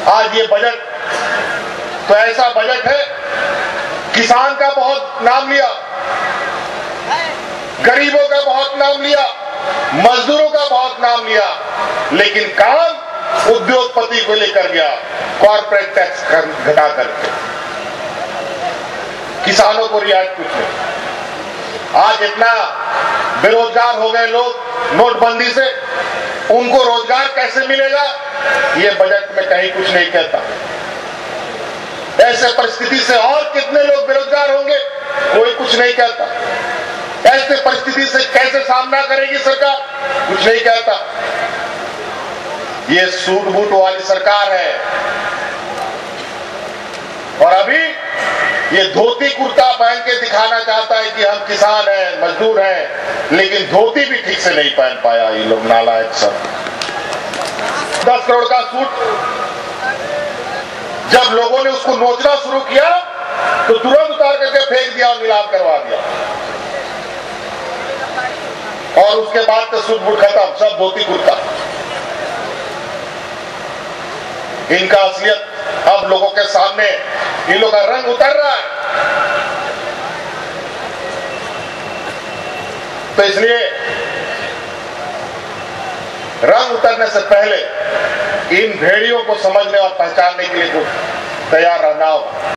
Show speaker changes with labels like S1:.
S1: आज ये बजट तो ऐसा बजट है, किसान का बहुत नाम लिया, गरीबों का बहुत नाम लिया, मजदूरों का बहुत नाम लिया, लेकिन काम उद्योगपति को लेकर गया, कॉर्पोरेट टैक्स घटा करके किसानों को रियायत कुछ नहीं। आज इतना बेरोजगार हो गए लोग नोटबंदी से, उनको रोजगार कैसे मिलेगा ये बजट में कहीं कुछ नहीं कहता। ऐसे परिस्थिति से और कितने लोग बेरोजगार होंगे कोई कुछ नहीं कहता। ऐसे परिस्थिति से कैसे सामना करेगी सरकार कुछ नहीं कहता। ये सूट बूट वाली सरकार है और अभी ये धोती कुर्ता पहन के दिखाना चाहता है कि हम किसान हैं, मजदूर हैं, लेकिन धोती भी ठीक से नहीं पहन पाया ये लोग नालायक सब। 10 करोड़ का सूट जब लोगों ने उसको नोचना शुरू किया तो तुरंत उतार करके फेंक दिया और नीलाम करवा दिया, और उसके बाद तो सूट बूट खत्म, सब धोती कुर्ता। इनका असलियत अब लोगों के सामने इन लोगों का रंग उतर रहा है। तो इसलिए रंग उतरने से पहले इन भेड़ियों को समझने और पहचानने के लिए तैयार रहना होगा।